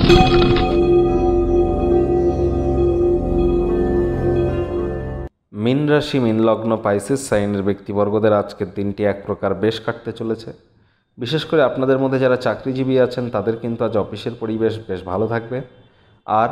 মীন রাশি, মীন লগ্ন, পাইসেস সাইনের ব্যক্তিবর্গদের আজকের দিনটি এক প্রকার বেশ কাটতে চলেছে। বিশেষ করে আপনাদের মধ্যে যারা চাকরিজীবী আছেন তাদের কিন্তু আজ অফিসের পরিবেশ বেশ ভালো থাকবে। আর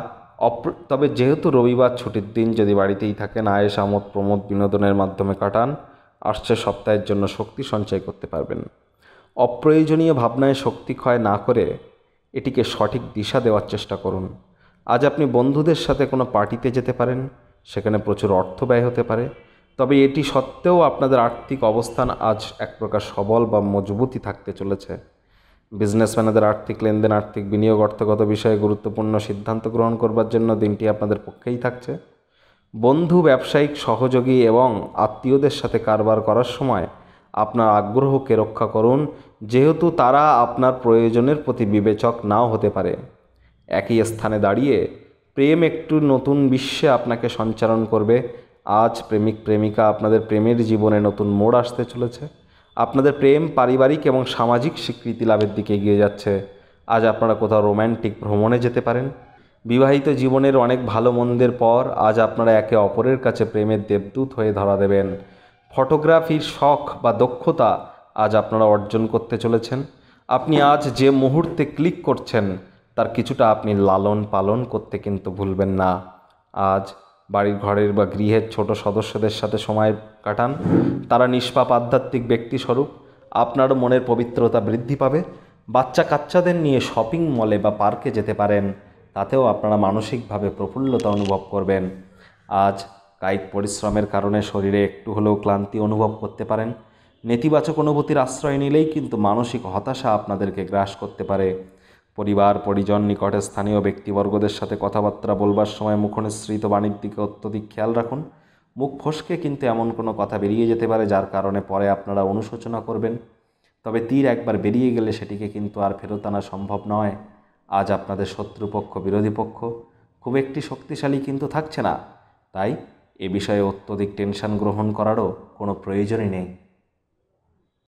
তবে যেহেতু রবিবার ছুটির দিন, যদি বাড়িতেই থাকেন আয়েশ আমোদ প্রমোদ বিনোদনের মাধ্যমে কাটান, আসছে সপ্তাহের জন্য শক্তি সঞ্চয় করতে পারবেন। অপ্রয়োজনীয় ভাবনায় শক্তি ক্ষয় না করে এটিকে সঠিক দিশা দেওয়ার চেষ্টা করুন। আজ আপনি বন্ধুদের সাথে কোনো পার্টিতে যেতে পারেন, সেখানে প্রচুর অর্থ ব্যয় হতে পারে। তবে এটি সত্ত্বেও আপনাদের আর্থিক অবস্থান আজ এক প্রকার সবল বা মজবুতই থাকতে চলেছে। বিজনেসম্যানদের আর্থিক লেনদেন, আর্থিক বিনিয়োগ, অর্থগত বিষয়ে গুরুত্বপূর্ণ সিদ্ধান্ত গ্রহণ করবার জন্য দিনটি আপনাদের পক্ষেই থাকছে। বন্ধু, ব্যবসায়িক সহযোগী এবং আত্মীয়দের সাথে কারবার করার সময় আপনার আগ্রহকে রক্ষা করুন, যেহেতু তারা আপনার প্রয়োজনের প্রতি বিবেচক নাও হতে পারে। একই স্থানে দাঁড়িয়ে প্রেম একটু নতুন বিশ্বে আপনাকে সঞ্চারণ করবে। আজ প্রেমিক প্রেমিকা আপনাদের প্রেমের জীবনে নতুন মোড় আসতে চলেছে। আপনাদের প্রেম পারিবারিক এবং সামাজিক স্বীকৃতি লাভের দিকে এগিয়ে যাচ্ছে। আজ আপনারা কোথাও রোম্যান্টিক ভ্রমণে যেতে পারেন। বিবাহিত জীবনের অনেক ভালো মন্দের পর আজ আপনারা একে অপরের কাছে প্রেমের দেবদূত হয়ে ধরা দেবেন। ফটোগ্রাফির শখ বা দক্ষতা আজ আপনারা অর্জন করতে চলেছেন। আপনি আজ যে মুহূর্তে ক্লিক করছেন তার কিছুটা আপনি লালন পালন করতে কিন্তু ভুলবেন না। আজ বাড়ির ঘরের বা গৃহের ছোট সদস্যদের সাথে সময় কাটান। তারা নিষ্পাপ আধ্যাত্মিক ব্যক্তিস্বরূপ। আপনার মনের পবিত্রতা বৃদ্ধি পাবে। বাচ্চা কাচ্চাদের নিয়ে শপিং মলে বা পার্কে যেতে পারেন, তাতেও আপনারা মানসিকভাবে প্রফুল্লতা অনুভব করবেন। আজ কায়িক পরিশ্রমের কারণে শরীরে একটু হলেও ক্লান্তি অনুভব করতে পারেন। নেতিবাচক অনুভূতির আশ্রয় নিলেই কিন্তু মানসিক হতাশা আপনাদেরকে গ্রাস করতে পারে। পরিবার, পরিজন, নিকটে স্থানীয় ব্যক্তিবর্গদের সাথে কথাবার্তা বলবার সময় মুখনিসৃত বাণীর দিকে অত্যধিক খেয়াল রাখুন। মুখ ফসকে কিন্তু এমন কোনো কথা বেরিয়ে যেতে পারে যার কারণে পরে আপনারা অনুশোচনা করবেন। তবে তীর একবার বেরিয়ে গেলে সেটিকে কিন্তু আর ফেরত আনা সম্ভব নয়। আজ আপনাদের শত্রুপক্ষ, বিরোধী পক্ষ খুব একটি শক্তিশালী কিন্তু থাকছে না। তাই এ বিষয়ে অত্যধিক টেনশন গ্রহণ করারও কোনো প্রয়োজনই নেই।